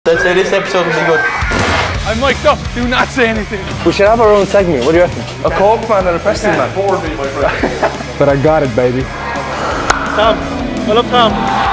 I'd say this episode will be good. I'm mic'd up, do not say anything. We should have our own segment, what do you reckon? A Coke man and a Preston man. But I got it, baby. Tom, I love Tom.